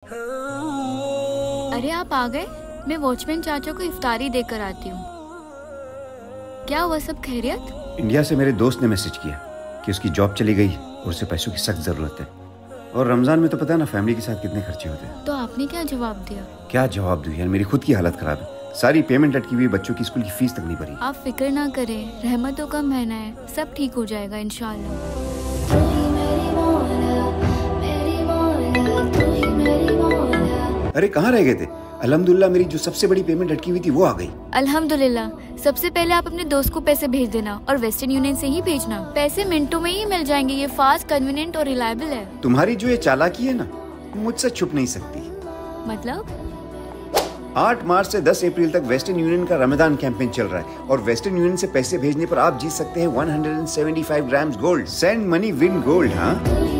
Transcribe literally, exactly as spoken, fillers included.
अरे आप आ गए? मैं वॉचमैन चाचा को इफ्तारी देकर आती हूँ। क्या हुआ, सब खैरियत? इंडिया से मेरे दोस्त ने मैसेज किया कि उसकी जॉब चली गई और उसे पैसों की सख्त जरूरत है। और रमजान में तो पता है ना फैमिली के साथ कितने खर्चे होते हैं। तो आपने क्या जवाब दिया? क्या जवाब दूं यार, मेरी खुद की हालत खराब है। सारी पेमेंट अटकी हुई, बच्चों की स्कूल की फीस तक नहीं भरी। आप फिक्र ना करें, रहमतों का महीना है, सब ठीक हो जाएगा इंशाल्लाह। अरे कहाँ रह गए थे? अल्हम्दुलिल्लाह मेरी जो सबसे बड़ी पेमेंट अटकी हुई थी वो आ गई। अल्हम्दुलिल्लाह। सबसे पहले आप अपने दोस्त को पैसे भेज देना और वेस्टर्न यूनियन से ही भेजना। पैसे मिनटों में ही मिल जाएंगे, ये फास्ट, कन्वीनियंट और रिलायबल है। तुम्हारी जो ये चालाकी है ना, मुझसे छुप नहीं सकती। मतलब? आठ मार्च से दस अप्रैल तक वेस्टर्न यूनियन का रमजान कैंपेन चल रहा है और वेस्टर्न यूनियन से पैसे भेजने पर आप जीत सकते हैं एक सौ पचहत्तर grams gold. Send money win gold. हाँ।